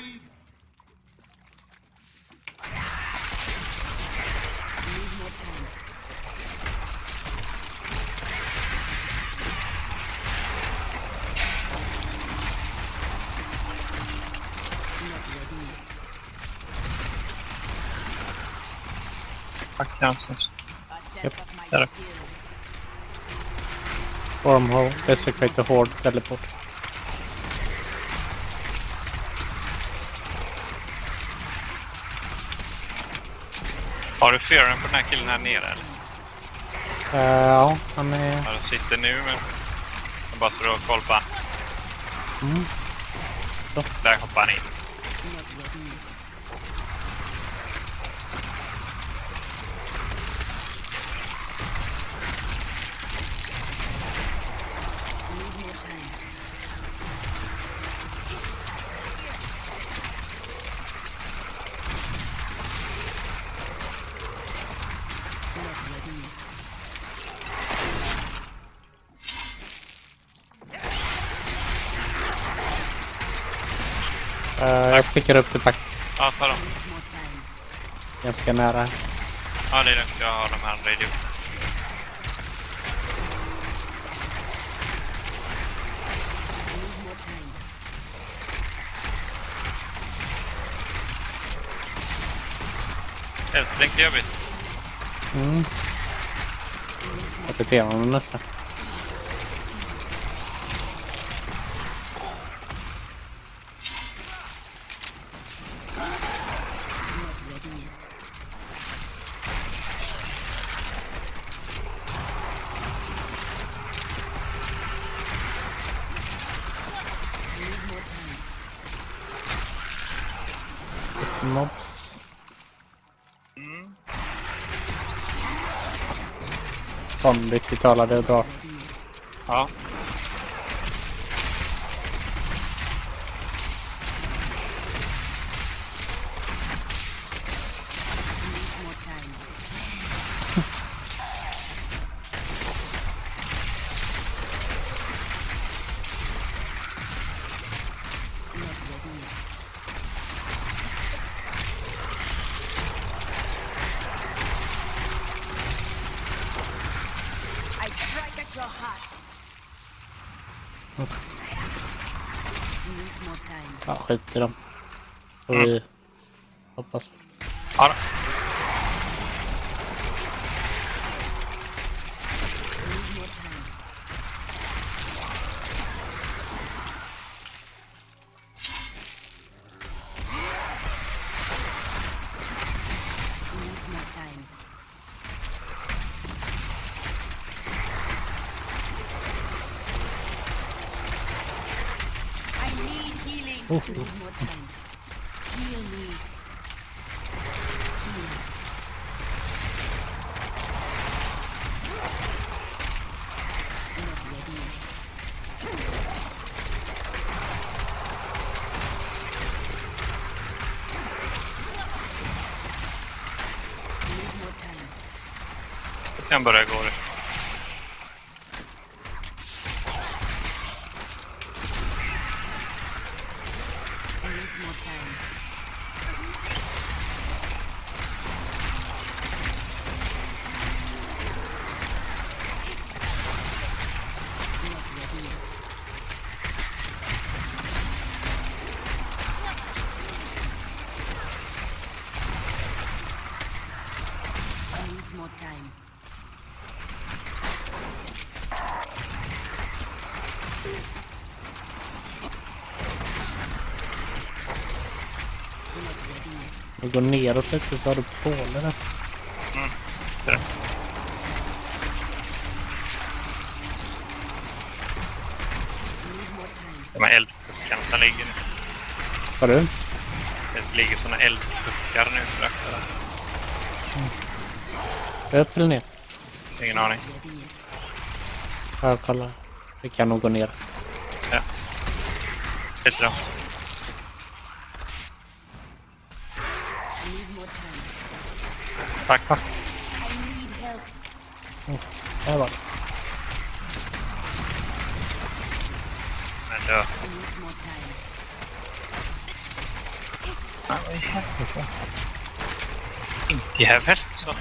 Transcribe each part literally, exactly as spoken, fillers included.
Fuck, någonstans. Japp. Där. Wormhole, desecrate the horde, teleport. Har du fearen på den här killen här nere eller? Uh, ja, han är... Ja, de sitter nu men... Jag bara står och koll på. Mm. Så. Där hoppar han in. Uh, jag sticker upp till back. Ja, ta dem. Ganska nära. Ja, det är lugnt. Jag har de här radio. Helt tänkte jag bli. Mm. Jag beter honom nästan. Mobs. Mm. Vanligt vi talade och bra. Ja. Ja, skit i dem. Och vi mm. hoppas. Ja då. Oh. Jag kan börja gå det. Vi går neråt lite så har du pålarna. Mm, det. De här eldpuckarna som ligger nu. Vad du? Det ligger såna eldpuckar nu strax. Mm. Upp eller ner? Ingen aning. Ja, kolla. Vi kan nog gå ner. Ja. Det tror jag. Tack. Tack. Oh, där var det. Men dö. Nej, vad i helvete? Inte jävel. Så.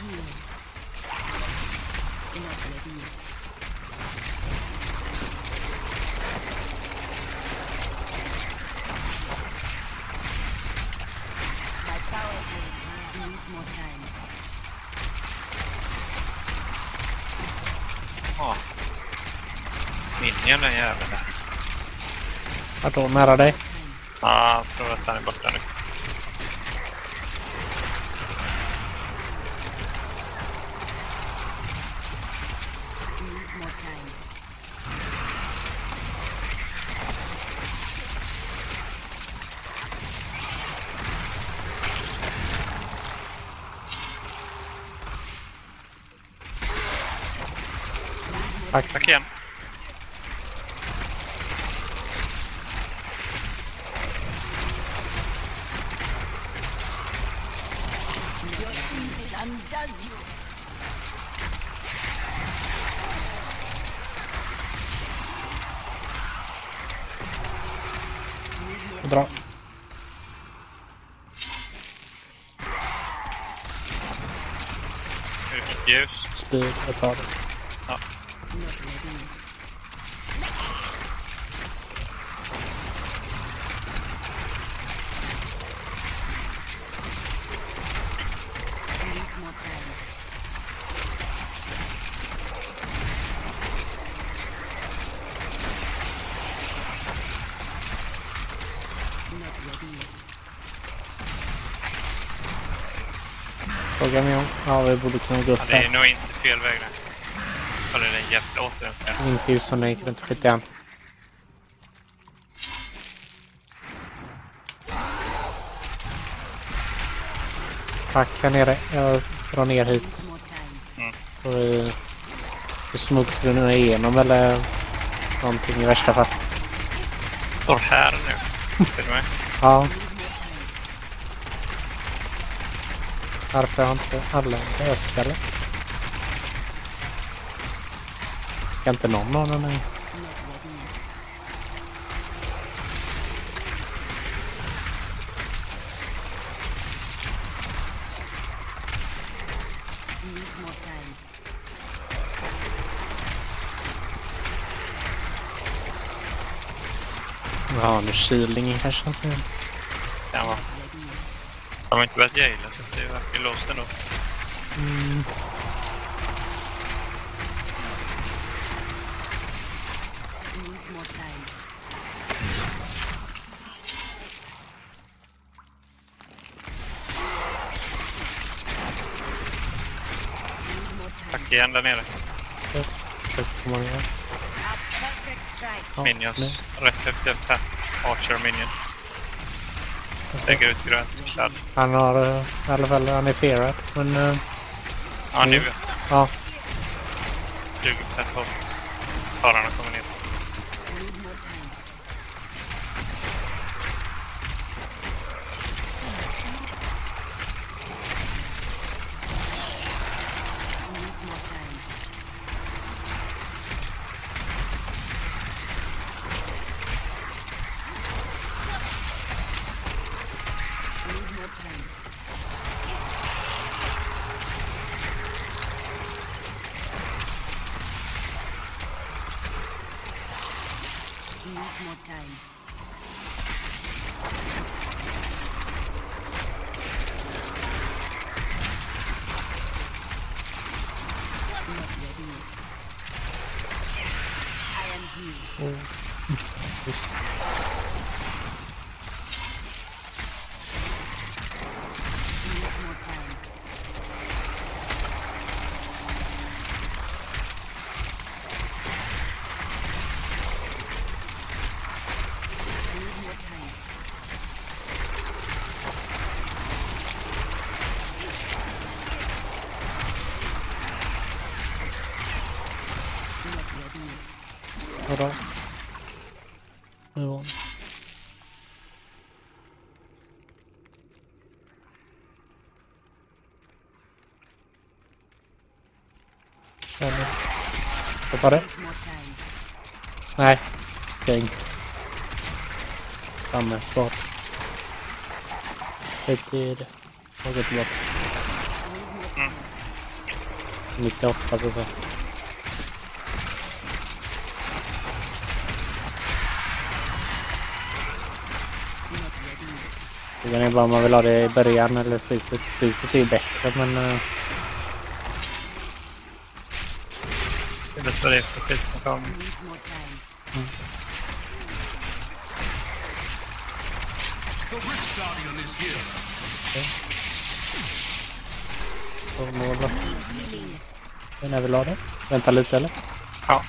Ja. Minion är jäveln där. Vart då? Nära dig? Ja, jag tror att han är borta nu. Tack. Tack igen. Dra. Ljus. Spyd, jag tar det. Ja. Frågan är om... Ja, vi borde kunna gå upp Ja, det är här. nog inte fel väg nu. Kolla, det är en jävla återhämtning. Inte ljus som nej, kan inte skita igen. Tack, här nere. Jag drar ner hit. Mm. Och vi... Vi smugs vi nu igenom eller... Någonting i värsta fall. Står här nu. Ser du med? Ja. Varför har inte alla löst eller? Kan inte någon av dem nu? Ja, nu kylningen kanske inte. Ja, va. De har inte börjat jaila så det är verkligen låst ändå. Mm. Tack igen där nere. Yes. Försöker komma ner. Ja, Minions. nej. Rätt efter här. Archer minion. Lägger ut grönt. Kladd. Han har uh, i alla fall han är ferad, men uh, Ja, nu. mm. Ja. tjugo procent på. Fararna kommer ner. Oh. Just. Vadå? Ja. Eller? Hoppa det? Nej. King. Samma spot. lite i det. Och gå tillbaka. Mm. nittioåtta procent. Det är bara om man vill ha det i början eller slutet. Slutet är ju bättre, men... Uh... Det är bäst vad det är för skit som kommer. Mm. Så mål då. När vill ha det? Vänta lite eller? Ja.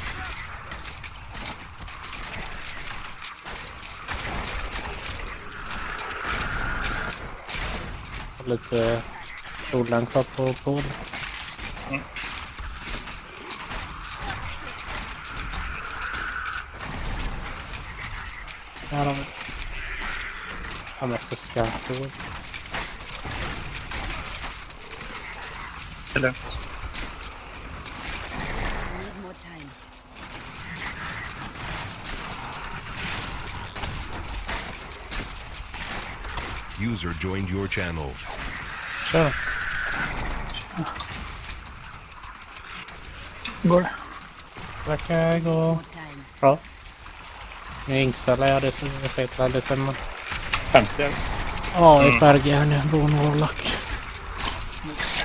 Lite solen kvar på pol. Mm. Ja, de... Jag måste ska stå. Det är lugnt. User joined your channel. Kör. Går det? Verkar gå bra. Nu inkstallar jag det så jag vet vad det sen. femtio. Ja, i färg här nu. Bron och lack. Nice.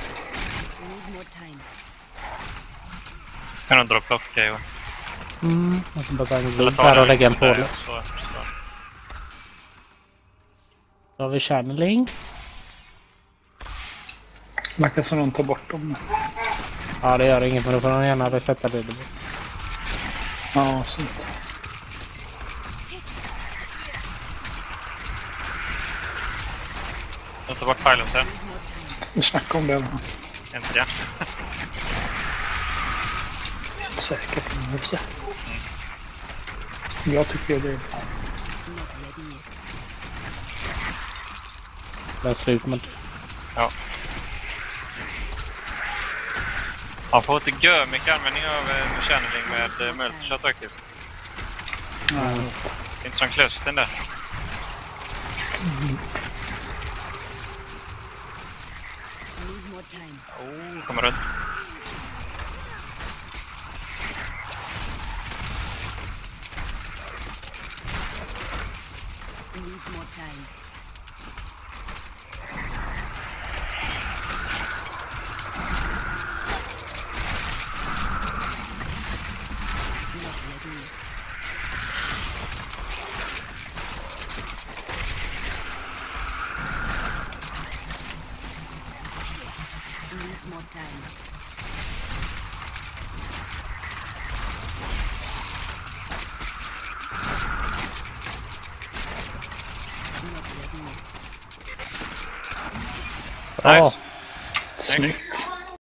Kan du droppa upp det? Och... Mm, jag ska bara ta en Eller bild ta här den och lägga en där, på det. så, så. Då har vi channeling. Verkar som någon tar bort dem. Ja, det gör inget, men då får de gärna resetta det. Ja, sånt. Jag tar bort filen sen. Vi snackar om det. Eller? Inte jag. Säkert. Vi får se. Jag tycker det är bra. Det är slut med... Ja. Man får inte gö mycket användning av channeling med multishot faktiskt. Mm. Inte som klusten där. Mm. Oh, kommer runt. Bra! Snyggt.